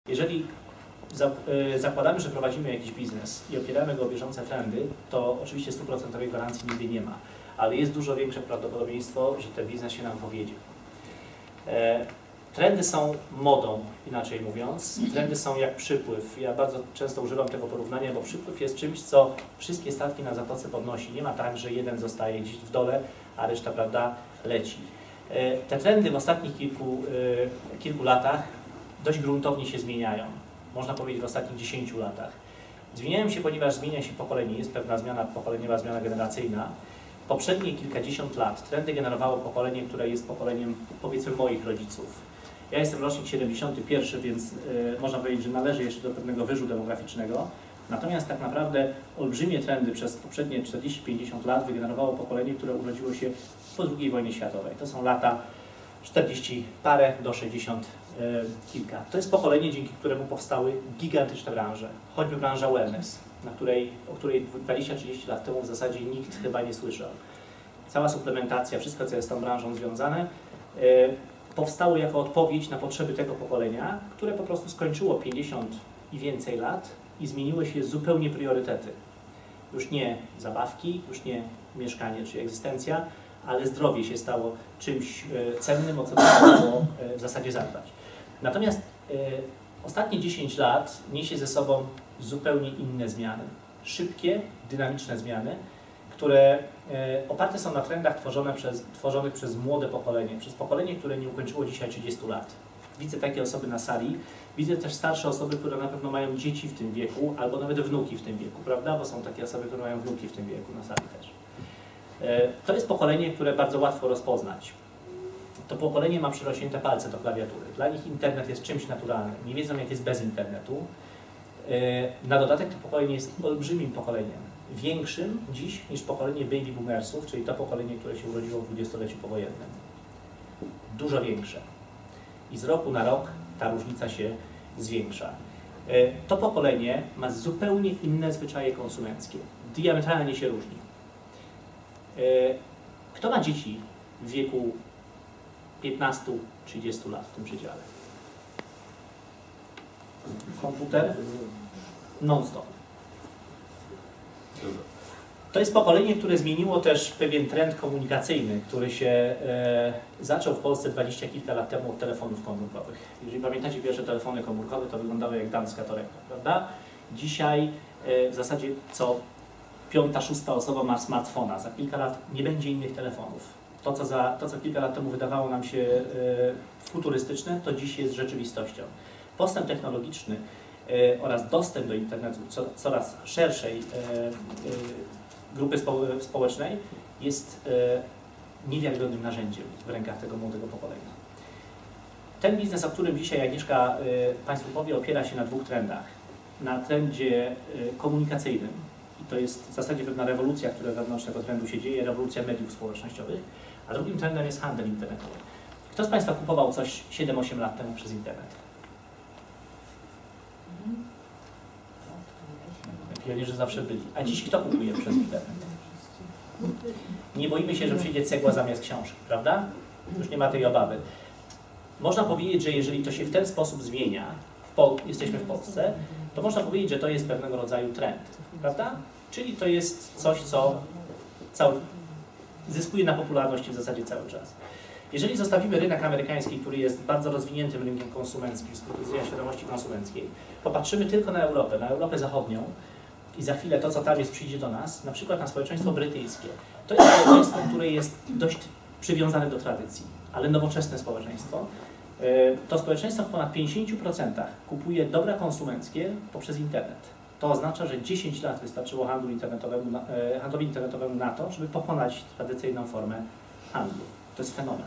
Jeżeli zakładamy, że prowadzimy jakiś biznes i opieramy go o bieżące trendy, to oczywiście 100% gwarancji nigdy nie ma, ale jest dużo większe prawdopodobieństwo, że ten biznes się nam powiedzie. Trendy są modą, inaczej mówiąc. Trendy są jak przypływ. Ja bardzo często używam tego porównania, bo przypływ jest czymś, co wszystkie statki na zatoce podnosi. Nie ma tak, że jeden zostaje gdzieś w dole, a reszta, prawda, leci. Te trendy w ostatnich kilku latach dość gruntownie się zmieniają. Można powiedzieć w ostatnich 10 latach. Zmieniają się, ponieważ zmienia się pokolenie, jest pewna zmiana pokoleniowa, zmiana generacyjna. Poprzednie kilkadziesiąt lat trendy generowało pokolenie, które jest pokoleniem, powiedzmy, moich rodziców. Ja jestem rocznik 71, więc można powiedzieć, że należy jeszcze do pewnego wyżu demograficznego. Natomiast tak naprawdę olbrzymie trendy przez poprzednie 40-50 lat wygenerowało pokolenie, które urodziło się po II wojnie światowej. To są lata 40 parę do 60 kilka. To jest pokolenie, dzięki któremu powstały gigantyczne branże, choćby branża wellness, o której 20-30 lat temu w zasadzie nikt chyba nie słyszał. Cała suplementacja, wszystko, co jest z tą branżą związane, powstało jako odpowiedź na potrzeby tego pokolenia, które po prostu skończyło 50 i więcej lat i zmieniły się zupełnie priorytety. Już nie zabawki, już nie mieszkanie czy egzystencja, ale zdrowie się stało czymś cennym, o co trzeba było w zasadzie zadbać. Natomiast ostatnie 10 lat niesie ze sobą zupełnie inne zmiany. Szybkie, dynamiczne zmiany, które oparte są na trendach tworzonych przez młode pokolenie, przez pokolenie, które nie ukończyło dzisiaj 30 lat. Widzę takie osoby na sali, widzę też starsze osoby, które na pewno mają dzieci w tym wieku, albo nawet wnuki w tym wieku, prawda? Bo są takie osoby, które mają wnuki w tym wieku na sali też. To jest pokolenie, które bardzo łatwo rozpoznać. To pokolenie ma przyrośnięte palce do klawiatury. Dla nich internet jest czymś naturalnym. Nie wiedzą, jak jest bez internetu. Na dodatek to pokolenie jest olbrzymim pokoleniem. Większym dziś niż pokolenie baby boomersów, czyli to pokolenie, które się urodziło w dwudziestoleciu powojennym. Dużo większe. I z roku na rok ta różnica się zwiększa. To pokolenie ma zupełnie inne zwyczaje konsumenckie. Diametralnie się różni. Kto ma dzieci w wieku 15-30 lat w tym przedziale? Komputer non-stop. To jest pokolenie, które zmieniło też pewien trend komunikacyjny, który się zaczął w Polsce 20 kilka lat temu od telefonów komórkowych. Jeżeli pamiętacie, pierwsze telefony komórkowe to wyglądały jak damska torebka, prawda? Dzisiaj w zasadzie co 5-6 osoba ma smartfona. Za kilka lat nie będzie innych telefonów. To, co kilka lat temu wydawało nam się futurystyczne, to dziś jest rzeczywistością. Postęp technologiczny oraz dostęp do internetu coraz szerszej grupy społecznej jest niewiarygodnym narzędziem w rękach tego młodego pokolenia. Ten biznes, o którym dzisiaj Agnieszka Państwu powie, opiera się na dwóch trendach. Na trendzie komunikacyjnym, i to jest w zasadzie pewna rewolucja, która wewnątrz tego trendu się dzieje, rewolucja mediów społecznościowych, a drugim trendem jest handel internetowy. Kto z Państwa kupował coś 7-8 lat temu przez internet? Pionierzy zawsze byli. A dziś kto kupuje przez internet? Nie boimy się, że przyjdzie cegła zamiast książki, prawda? Już nie ma tej obawy. Można powiedzieć, że jeżeli to się w ten sposób zmienia, jesteśmy w Polsce, to można powiedzieć, że to jest pewnego rodzaju trend, prawda? Czyli to jest coś, co zyskuje na popularności w zasadzie cały czas. Jeżeli zostawimy rynek amerykański, który jest bardzo rozwiniętym rynkiem konsumenckim z punktu widzenia świadomości konsumenckiej, popatrzymy tylko na Europę Zachodnią i za chwilę to, co tam jest, przyjdzie do nas, na przykład na społeczeństwo brytyjskie. To jest społeczeństwo, które jest dość przywiązane do tradycji, ale nowoczesne społeczeństwo. To społeczeństwo w ponad 50% kupuje dobra konsumenckie poprzez internet. To oznacza, że 10 lat wystarczyło handlowi internetowemu na to, żeby pokonać tradycyjną formę handlu. To jest fenomen.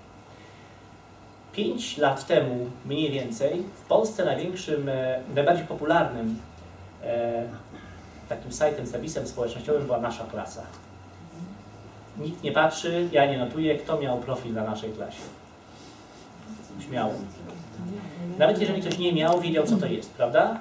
5 lat temu, mniej więcej, w Polsce najbardziej popularnym takim sajtem, serwisem społecznościowym była Nasza Klasa. Nikt nie patrzy, ja nie notuję, kto miał profil na naszej klasie. Śmiało. Nawet jeżeli ktoś nie miał, wiedział, co to jest, prawda?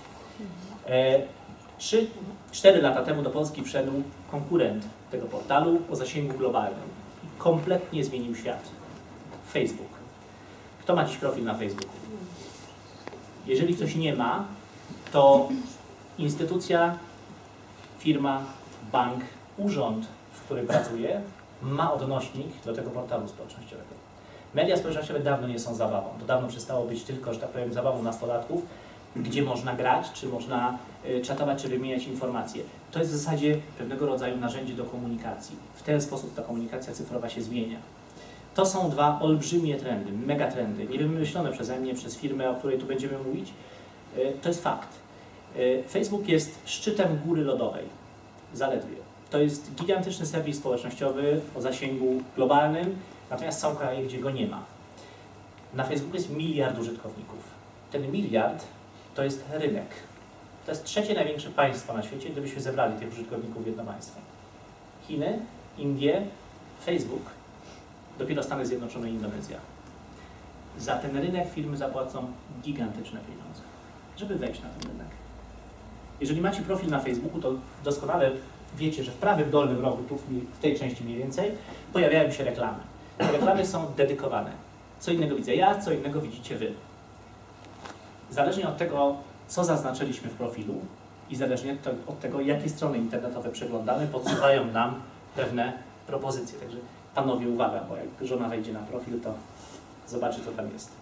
3-4 lata temu do Polski wszedł konkurent tego portalu o zasięgu globalnym. Kompletnie zmienił świat. Facebook. Kto ma dziś profil na Facebooku? Jeżeli ktoś nie ma, to instytucja, firma, bank, urząd, w którym pracuje, ma odnośnik do tego portalu społecznościowego. Media społecznościowe dawno nie są zabawą. To dawno przestało być tylko, że tak powiem, zabawą nastolatków, gdzie można grać, czy można czatować, czy wymieniać informacje. To jest w zasadzie pewnego rodzaju narzędzie do komunikacji. W ten sposób ta komunikacja cyfrowa się zmienia. To są dwa olbrzymie trendy, megatrendy, nie wymyślone przeze mnie, przez firmę, o której tu będziemy mówić. To jest fakt. Facebook jest szczytem góry lodowej, zaledwie. To jest gigantyczny serwis społecznościowy o zasięgu globalnym, natomiast są kraje, gdzie go nie ma. Na Facebooku jest 1 miliard użytkowników. Ten 1 miliard to jest rynek. To jest trzecie największe państwo na świecie, gdybyśmy zebrali tych użytkowników w jedno państwo. Chiny, Indie, Facebook, dopiero Stany Zjednoczone i Indonezja. Za ten rynek firmy zapłacą gigantyczne pieniądze, żeby wejść na ten rynek. Jeżeli macie profil na Facebooku, to doskonale wiecie, że w prawym dolnym rogu, tu w tej części mniej więcej, pojawiają się reklamy. Te reklamy są dedykowane. Co innego widzę ja, co innego widzicie wy. Zależnie od tego, co zaznaczyliśmy w profilu i zależnie od tego, jakie strony internetowe przeglądamy, podsuwają nam pewne propozycje. Także panowie, uwaga, bo jak żona wejdzie na profil, to zobaczy, co tam jest.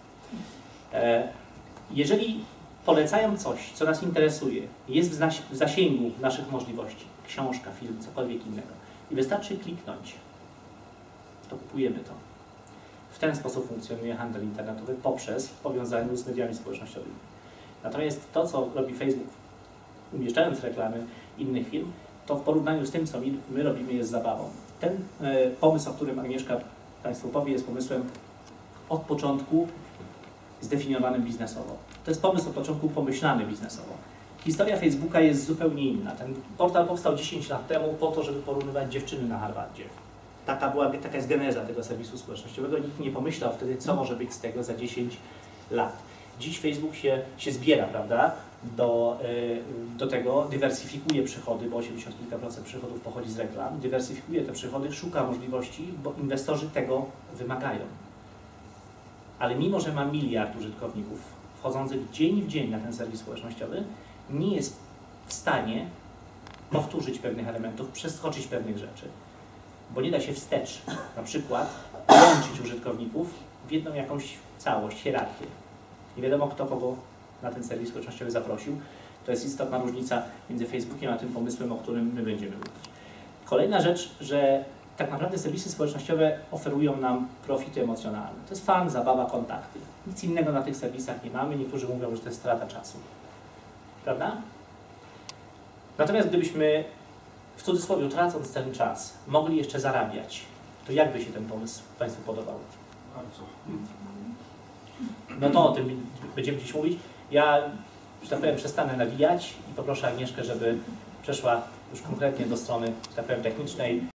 Jeżeli polecają coś, co nas interesuje, jest w zasięgu naszych możliwości, książka, film, cokolwiek innego, i wystarczy kliknąć, to kupujemy to. W ten sposób funkcjonuje handel internetowy poprzez powiązaniu z mediami społecznościowymi. Natomiast to, co robi Facebook, umieszczając reklamy innych firm, to w porównaniu z tym, co my robimy, jest zabawą. Ten pomysł, o którym Agnieszka Państwu powie, jest pomysłem od początku zdefiniowanym biznesowo. To jest pomysł od początku pomyślany biznesowo. Historia Facebooka jest zupełnie inna. Ten portal powstał 10 lat temu po to, żeby porównywać dziewczyny na Harvardzie. Taka jest geneza tego serwisu społecznościowego. Nikt nie pomyślał wtedy, co może być z tego za 10 lat. Dziś Facebook się zbiera, prawda, do tego, dywersyfikuje przychody, bo 80 kilka procent przychodów pochodzi z reklam, dywersyfikuje te przychody, szuka możliwości, bo inwestorzy tego wymagają. Ale mimo, że ma 1 miliard użytkowników wchodzących dzień w dzień na ten serwis społecznościowy, nie jest w stanie powtórzyć pewnych elementów, przeskoczyć pewnych rzeczy. Bo nie da się wstecz, na przykład, łączyć użytkowników w jedną jakąś całość, hierarchię. Nie wiadomo, kto kogo na ten serwis społecznościowy zaprosił. To jest istotna różnica między Facebookiem a tym pomysłem, o którym my będziemy mówić. Kolejna rzecz, że tak naprawdę serwisy społecznościowe oferują nam profity emocjonalne. To jest fan, zabawa, kontakty. Nic innego na tych serwisach nie mamy. Niektórzy mówią, że to jest strata czasu. Prawda? Natomiast gdybyśmy, w cudzysłowie tracąc ten czas, mogli jeszcze zarabiać, to jak by się ten pomysł Państwu podobał? No to o tym będziemy dziś mówić. Ja, że tak powiem, przestanę nawijać i poproszę Agnieszkę, żeby przeszła już konkretnie do strony, że tak powiem, technicznej.